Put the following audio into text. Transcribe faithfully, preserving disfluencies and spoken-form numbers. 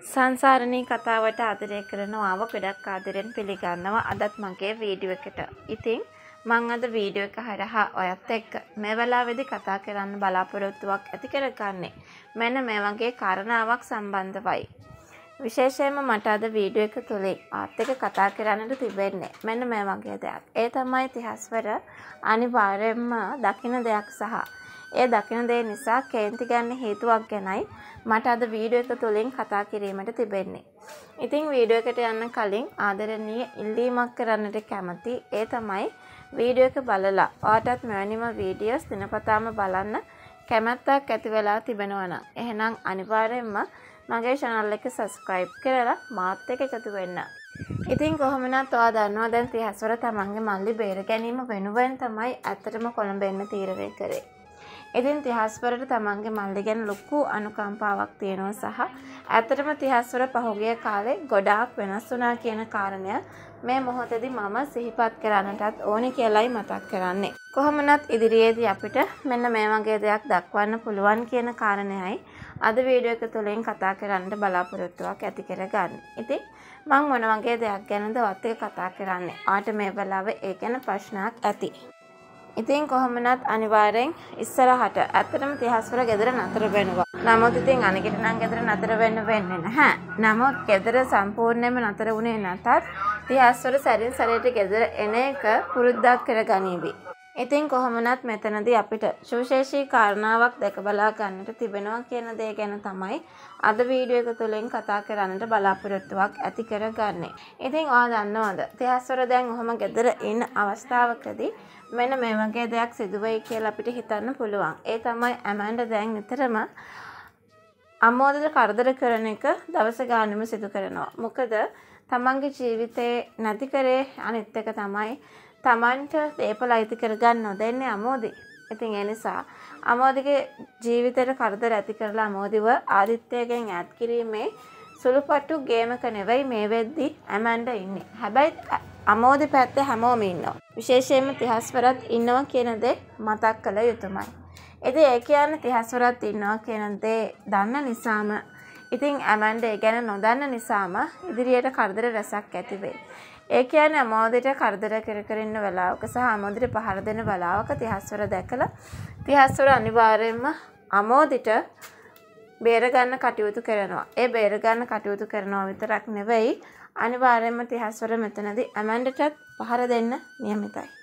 සංසාරණී කතාවට ආදරය කරනවා ගොඩක් ආදරෙන් පිළිගන්නවා අදත් මගේ වීඩියෝ එකට. ඉතින් මම අද වීඩියෝ එක හරහා ඔයත් එක්ක මේ වෙලාවේදී කතා කරන්න බලාපොරොත්තුවක් ඇති කරගන්නේ මෙන්න මේ වගේ කාරණාවක් සම්බන්ධවයි. විශේෂයෙන්ම මට අද වීඩියෝ එක තුලින් ආත් එක්ක කතා කරන්නට තිබෙන්නේ මෙන්න මේ වගේ දෙයක්. ඒ තමයි ඉතිහාසවල අනිවාර්යයෙන්ම දකින්න දෙයක් සහ ඒ දකින්න දේ නිසා කේන්ති ගන්න හේතුවක් ගැනයි මට අද වීඩියෝ එක තුලින් කතා කිරීමට තිබෙන්නේ. ඉතින් වීඩියෝ එකට යන්න කලින් ආදරණීය ඉල්ලීමක් කරන්නට කැමති. ඒ තමයි වීඩියෝ එක බලලා ඔයාටත් මෙවැනිම වීඩියෝස් දිනපතාම බලන්න කැමැත්තක් ඇති වෙලා තිබෙනවා නම් එහෙනම් අනිවාර්යයෙන්ම මගේ channel එක subscribe කරලා මාත් එක්ක එකතු වෙන්න. ඉතින් කොහොමනත් ඔයා දන්නවා දැන් ඉතිහාසවල තමන්ගේ මල්ලි බේර ගැනීම වෙනුවෙන් තමයි ඇත්තටම කොළඹ එන්න තීරණය කරේ. ඉතින් ඉතිහාසවලට තමන්ගේ මල්ලි ගැන ලොකු අනුකම්පාවක් තියෙනවා සහ ඇත්තටම ඉතිහාසවල පහුගිය කාලේ ගොඩාක් වෙනස් වුණා කියන කාරණය මේ මොහොතේදී මම සිහිපත් කරන්නටත් ඕනේ කියලායි මතක් කරන්නේ. කොහොමනත් ඉදිරියේදී අපිට මෙන්න මේ වගේ දෙයක් දක්වන්න පුළුවන් කියන කාරණයයි අද වීඩියෝ එක තුළින් කතා කරන්න බලාපොරොත්තුවක් ඇති කරගන්නේ. ඉතින් මම මොන වගේ දෙයක් ගැනද ඔයත් එක්ක කතා කරන්නේ? ආට මේ වෙලාවේ ඒ ගැන ප්‍රශ්නයක් ඇති. ඉතින් කොහොමනත් අනිවාර්යෙන් ඉස්සරහට ඇත්තටම ඉතිහාසවල ගෙදර නතර වෙනවා. නමුත් ඉතින් අනිකට නම් ගෙදර නතර වෙන්න වෙන්නේ නැහැ. නමුත් ගෙදර සම්පූර්ණයෙන්ම නතර වුණේ නැතත් ඉතිහාසවල සැරින් සැරේට ගෙදර එන එක පුරුද්දක් කරගනිවි. ඉතින් කොහොමනත් මෙතනදී අපිට සුවිශේෂී කාරණාවක් දැක බලා ගන්නට තිබෙනවා කියන දේ ගැන තමයි අද වීඩියෝ එක තුළින් කතා කරන්නට බලාපොරොත්තුවක් ඇති කරගන්නේ. ඉතින් ඔයා දන්නවද ඉතිහාසවල දැන් ඔහොම ගෙදර ඉන්න අවස්ථාවකදී මෙන්න මේ වගේ දෙයක් සිදු වෙයි කියලා අපිට හිතන්න පුළුවන්. ඒ තමයි ඇමන්ඩා දැන් නිතරම අම්මෝදට කරදර කරන එක දවස ගානෙම සිදු කරනවා. මොකද තමන්ගේ ජීවිතේ නැති කරේ අනිත් එක තමයි තමන්ට දේපල අයිති කරගන්න නොදෙන්නේ අමෝදි. ඉතින් ඒ නිසා අමෝදිගේ ජීවිතේට කරදර ඇති කරලා අමෝදිව ආදිත්‍යයෙන් ඈත් කිරීමේ සුළුපටු ගේම් එක නෙවෙයි මේ වෙද්දි ඇමන්ඩා ඉන්නේ. හැබැයි අමෝදි පැත්තේ හැමෝම ඉන්නවා. විශේෂයෙන්ම ඉතිහාසවලත් ඉන්නවා කියන දේ මතක් කළ යුතුමයි. ඉතින් ඒ කියන්නේ ඉතිහාසවලත් ඉන්නවා කියන දේ දන්න නිසාම ඉතින් ඇමන්ඩා ඒ ගැන නොදන්න නිසාම ඉදිරියට කරදර රැසක් ඇති වෙයි. ඒ කියන්නේ අමෝදිට කරදර කර කර ඉන්න වෙලාවක සහ අමෝදිට පහර දෙන වෙලාවක ඉතිහාසවල දැකලා ඉතිහාසවල අනිවාර්යයෙන්ම අමෝදිට බේර ගන්න කටයුතු කරනවා. ඒ බේර ගන්න කටයුතු කරනවා විතරක් නෙවෙයි අනිවාර්යයෙන්ම ඉතිහාසවල මෙතනදී ඇමන්ඩාටත් පහර දෙන්න නියමිතයි.